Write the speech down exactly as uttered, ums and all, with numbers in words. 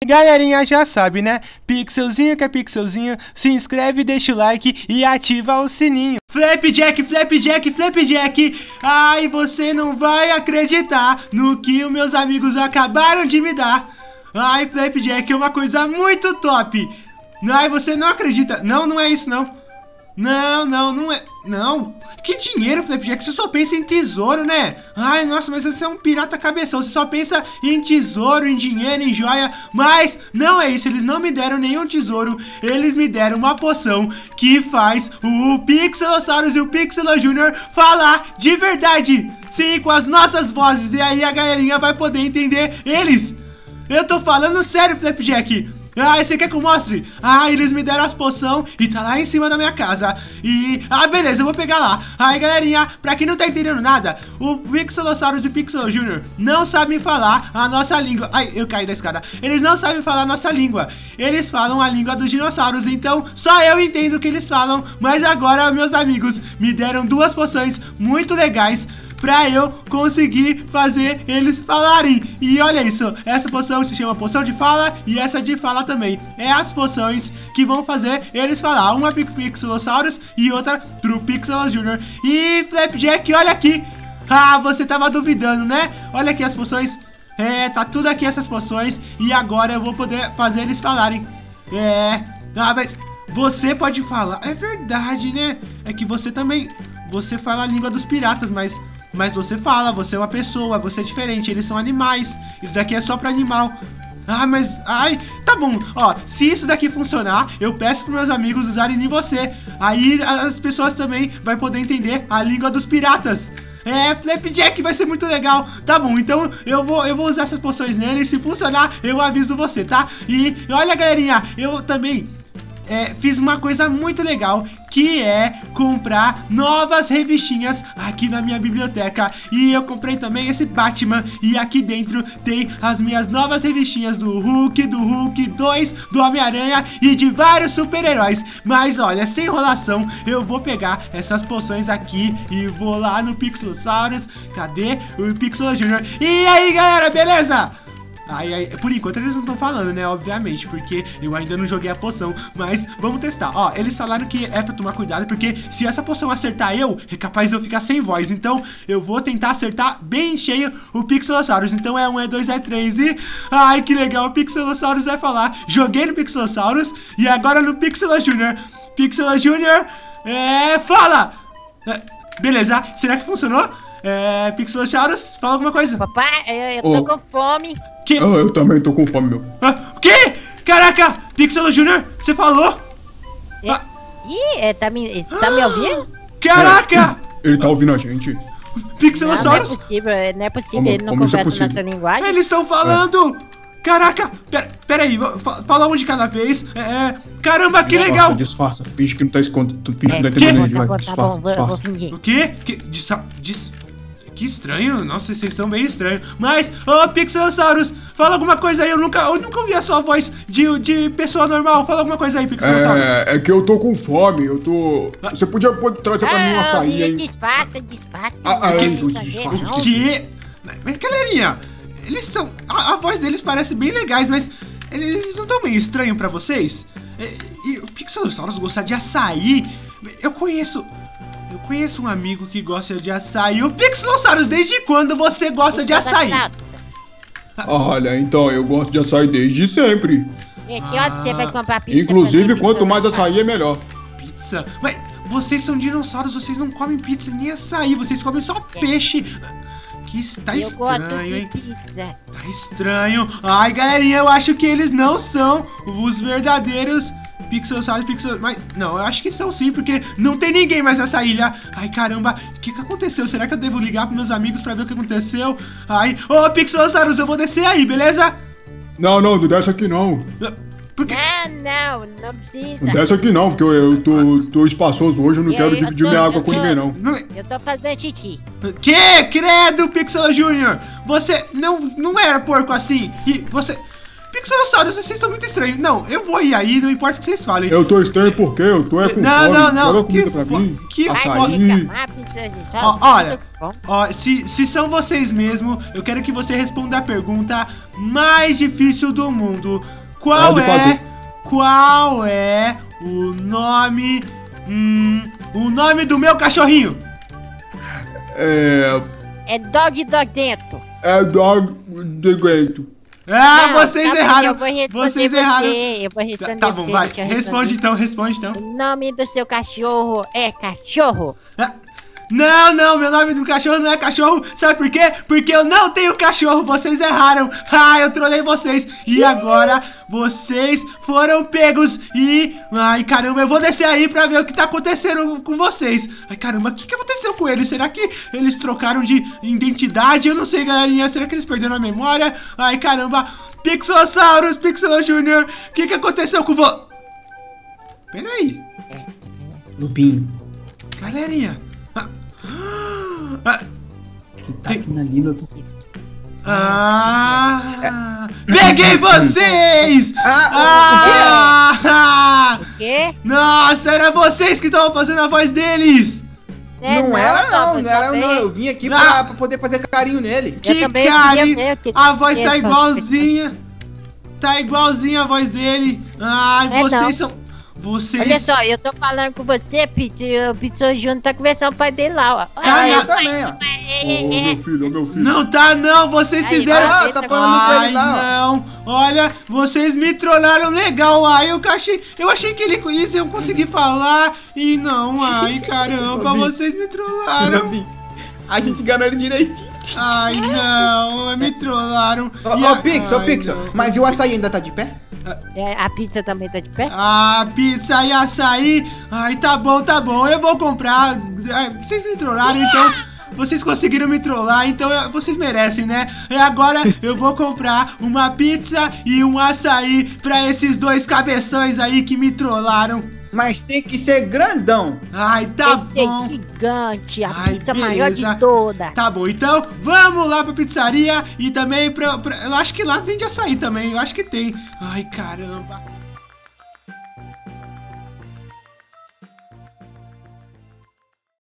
Galerinha já sabe, né? Pixelzinho que é pixelzinho, se inscreve, deixa o like e ativa o sininho. Flapjack, Flapjack, Flapjack, ai, você não vai acreditar no que os meus amigos acabaram de me dar. Ai, Flapjack, é uma coisa muito top. Ai, você não acredita. Não, não é isso não. Não, não, não é. Não. Que dinheiro, Flapjack? Você só pensa em tesouro, né? Ai, nossa, mas você é um pirata cabeção. Você só pensa em tesouro, em dinheiro, em joia. Mas não é isso. Eles não me deram nenhum tesouro. Eles me deram uma poção que faz o Pixelosaurus e o Pixelo Júnior falar de verdade. Sim, com as nossas vozes. E aí a galerinha vai poder entender eles. Eu tô falando sério, Flapjack. Ah, você quer que eu mostre? Ah, eles me deram as poções e tá lá em cima da minha casa. E... ah, beleza, eu vou pegar lá. Aí, galerinha, pra quem não tá entendendo nada, o Pixelosaurus e o Pixelo Júnior não sabem falar a nossa língua. Ai, eu caí da escada. Eles não sabem falar a nossa língua. Eles falam a língua dos dinossauros. Então, só eu entendo o que eles falam. Mas agora, meus amigos, me deram duas poções muito legais pra eu conseguir fazer eles falarem. E olha isso, essa poção se chama poção de fala e essa de fala também. É as poções que vão fazer eles falar. Uma pro Pixelosaurus e outra pro Pixelo Júnior. E Flapjack, olha aqui. Ah, você tava duvidando, né? Olha aqui as poções. É, tá tudo aqui essas poções. E agora eu vou poder fazer eles falarem. É, ah, mas você pode falar. É verdade, né? É que você também, você fala a língua dos piratas, mas... Mas você fala, você é uma pessoa, você é diferente, eles são animais. Isso daqui é só pra animal. Ah, mas... ai, tá bom. Ó, se isso daqui funcionar, eu peço pros meus amigos usarem em você. Aí as pessoas também vão poder entender a língua dos piratas. É, Flapjack, vai ser muito legal. Tá bom, então eu vou, eu vou usar essas poções nele. E se funcionar, eu aviso você, tá? E olha, galerinha, eu também... É, fiz uma coisa muito legal, que é comprar novas revistinhas aqui na minha biblioteca. E eu comprei também esse Batman. E aqui dentro tem as minhas novas revistinhas do Hulk, do Hulk dois, do Homem-Aranha e de vários super-heróis. Mas olha, sem enrolação, eu vou pegar essas poções aqui e vou lá no Pixelosaurus. Cadê o Pixelo Júnior? E aí, galera, beleza? Aí, aí, por enquanto eles não estão falando, né, obviamente, porque eu ainda não joguei a poção. Mas vamos testar, ó, eles falaram que é pra tomar cuidado, porque se essa poção acertar eu, é capaz de eu ficar sem voz. Então eu vou tentar acertar bem cheio o Pixelosaurus. Então é um, é dois, é três e... ai, que legal, o Pixelosaurus vai falar. Joguei no Pixelosaurus e agora no Pixelo Júnior. Pixelo Júnior, é... fala! É, beleza, será que funcionou? É... Pixelosaurus, fala alguma coisa. Papai, eu, eu tô oh. com fome. Que? Oh, eu também tô com fome, meu. Ah, o quê? Caraca! Pixelo Júnior, você falou? É, ah. Ih, é, tá, me, tá me ouvindo? Caraca! É, ele tá ouvindo a gente. Pixelosaurus? Não, não é possível, não é possível, como, ele não conversa é nossa linguagem. Eles estão falando! É. Caraca! Pera, pera aí, fala um de cada vez. É, é, caramba, que disfarça, legal! Disfarça, finge que não tá escondendo. Finge é, que não tá entendendo. Tá bom, tá bom, vou, vou fingir. O quê? Que, dis, dis, que estranho, nossa, vocês estão bem estranhos. Mas, ô, oh, Pixelosaurus, fala alguma coisa aí, eu nunca, eu nunca ouvi a sua voz de, de pessoa normal. Fala alguma coisa aí, Pixelosaurus. É, é que eu tô com fome, eu tô... Ah. Você podia pode trazer pra ah, mim um açaí aí. Disfarça, disfarça. Ah, ah, que, eu disfarça. O quê? Mas, galerinha, eles são... A, a voz deles parece bem legais, mas eles não tão meio estranhos pra vocês? E, e o Pixelosaurus gostar de açaí? Eu conheço... Eu conheço um amigo que gosta de açaí. O Pixelosaurus, desde quando você gosta de açaí? Olha, então, eu gosto de açaí desde sempre. E que hora você vai comprar pizza? Inclusive, quanto mais açaí é melhor. Pizza? Mas vocês são dinossauros, vocês não comem pizza nem açaí, vocês comem só peixe. Que está eu estranho, hein? Pizza. Tá estranho. Ai, galerinha, eu acho que eles não são os verdadeiros Pixelosaurus, Pixel... Mas, não, eu acho que são sim, porque não tem ninguém mais nessa ilha. Ai, caramba, o que que aconteceu? Será que eu devo ligar pros meus amigos pra ver o que aconteceu? Ai, ô, oh, Pixelosaurus, eu vou descer aí, beleza? Não, não, não desce aqui não. Por quê? Não, não, não precisa. Não desce aqui não, porque eu, eu tô, tô espaçoso hoje, eu não eu, quero eu dividir tô, minha água com tô, ninguém não. não. Eu tô fazendo xixi. Que? Credo, Pixel Júnior! Você não, não era porco assim. E você... Pixelossauros, vocês estão muito estranhos. Não, eu vou ir aí, não importa o que vocês falem. Eu tô estranho porque eu tô é com Não, fome. não, não, Joga que comida pra fo- mim. que Vai Açaí. reclamar, Pixelzão. Ó, olha, Tô com fome. ó, se, se são vocês mesmo, eu quero que você responda a pergunta mais difícil do mundo. Qual Pode é, fazer. qual é o nome, hum, o nome do meu cachorrinho? É... É dog dog dentro. É dog de aguento. Ah, Não, vocês tá bom, erraram. eu vou responder Vocês você, erraram. Eu vou responder Tá bom, você, vai. deixa eu Responde responder. então, responde então. O nome do seu cachorro é cachorro. Ah, Não, não, meu nome do cachorro não é cachorro. Sabe por quê? Porque eu não tenho cachorro. Vocês erraram. Ah, eu trolei vocês. E agora vocês foram pegos. E... Ai, caramba, eu vou descer aí pra ver o que tá acontecendo com vocês. Ai, caramba, o que, que aconteceu com eles? Será que eles trocaram de identidade? Eu não sei, galerinha. Será que eles perderam a memória? Ai, caramba. Pixelossauros, Pixelo Júnior. O que, que aconteceu com vo... Peraí. Lupin, Galerinha. Ah, ah, que tá Tem- aqui na Lila. ah, peguei vocês! Ah, Ah, O quê? nossa, era vocês que estavam fazendo a voz deles! É, não era não, mas não era também- não. Eu vim aqui Ah. pra, pra poder fazer carinho nele. Que também carinho! queria ver o que A voz tá tinha igualzinha! Tá igualzinha a voz dele! Ai, É, vocês não. são. Vocês. Olha só, eu tô falando com você, Pete. O Pete Júnior tá conversando com o pai dele lá, ó. Ah, Ah, eu não. também, ó. Ô, ô, meu filho, ô, meu filho. Não tá, não! Vocês Aí, fizeram. vai. Ah, tá falando com Ai, ele lá, ó. não! Olha, vocês me trollaram legal. Ai, eu achei, eu achei que ele eles iam conseguir falar. E não, ai, caramba, Bi. vocês me trollaram. Lupin, a gente enganou ele direitinho. Ai, não, me trollaram. Ô, E ô, a- Pixel, ai, Pixel, não. mas e o açaí ainda tá de pé? É, a pizza também tá de pé? Ah, pizza e açaí. Ai, tá bom, tá bom. Eu vou comprar. Ai, vocês me trollaram, então. Vocês conseguiram me trollar, então eu- vocês merecem, né? E agora eu vou comprar uma pizza e um açaí pra esses dois cabeções aí que me trollaram. Mas tem que ser grandão. Ai, tá Tem que ser bom. gigante, a Ai, pizza maior beleza. de toda. Tá bom, então vamos lá pra pizzaria e também pra, pra... Eu acho que lá vende açaí também, eu acho que tem. Ai, caramba.